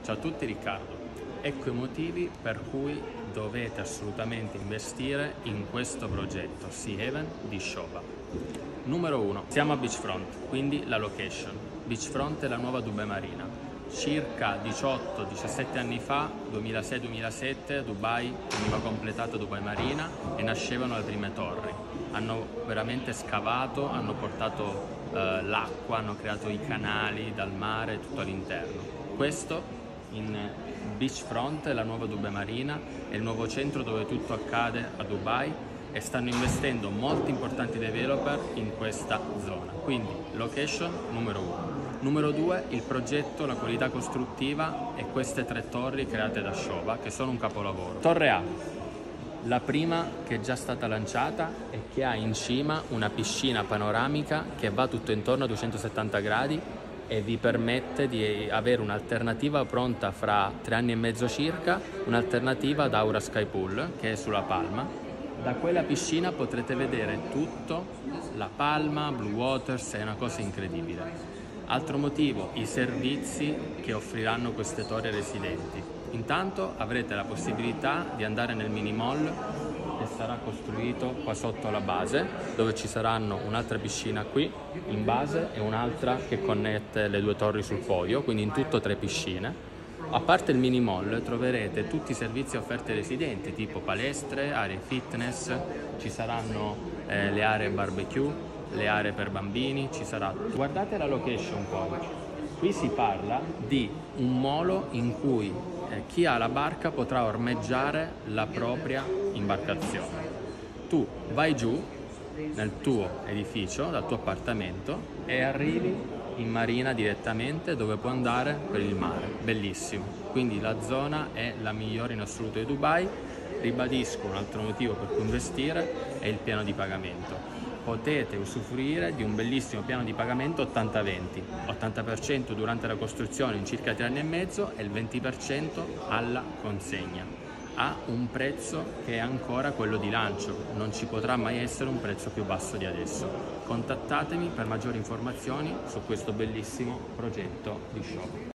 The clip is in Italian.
Ciao a tutti, Riccardo. Ecco i motivi per cui dovete assolutamente investire in questo progetto Sea Haven di Showa. Numero 1. Siamo a Beachfront, quindi la location. Beachfront è la nuova Dubai Marina. Circa 18-17 anni fa, 2006-2007, Dubai veniva completata Dubai Marina e nascevano le prime torri. Hanno veramente scavato, hanno portato l'acqua, hanno creato i canali dal mare tutto all'interno. Questo in Beachfront è la nuova Dubai Marina, è il nuovo centro dove tutto accade a Dubai e stanno investendo molti importanti developer in questa zona. Quindi location numero 1. Numero 2, il progetto, la qualità costruttiva e queste 3 torri create da Showa che sono un capolavoro. Torre A, la prima che è già stata lanciata e che ha in cima una piscina panoramica che va tutto intorno a 270 gradi e vi permette di avere un'alternativa pronta fra 3 anni e mezzo circa, un'alternativa ad Aura Sky Pool che è sulla Palma. Da quella piscina potrete vedere tutto, la Palma, Blue Waters, è una cosa incredibile. Altro motivo, i servizi che offriranno queste torri ai residenti. Intanto avrete la possibilità di andare nel mini mall che sarà costruito qua sotto la base, dove ci saranno un'altra piscina qui in base e un'altra che connette le 2 torri sul podio, quindi in tutto 3 piscine. A parte il mini mall troverete tutti i servizi offerti ai residenti, tipo palestre, aree fitness, ci saranno le aree barbecue, le aree per bambini, ci sarà. Guardate la location poi. Qui si parla di un molo in cui chi ha la barca potrà ormeggiare la propria imbarcazione. Tu vai giù nel tuo edificio, dal tuo appartamento e arrivi in marina direttamente dove puoi andare per il mare. Bellissimo. Quindi la zona è la migliore in assoluto di Dubai. Ribadisco, un altro motivo per cui investire è il piano di pagamento. Potete usufruire di un bellissimo piano di pagamento 80-20, 80% durante la costruzione in circa 3 anni e mezzo e il 20% alla consegna, a un prezzo che è ancora quello di lancio, non ci potrà mai essere un prezzo più basso di adesso. Contattatemi per maggiori informazioni su questo bellissimo progetto di Showa.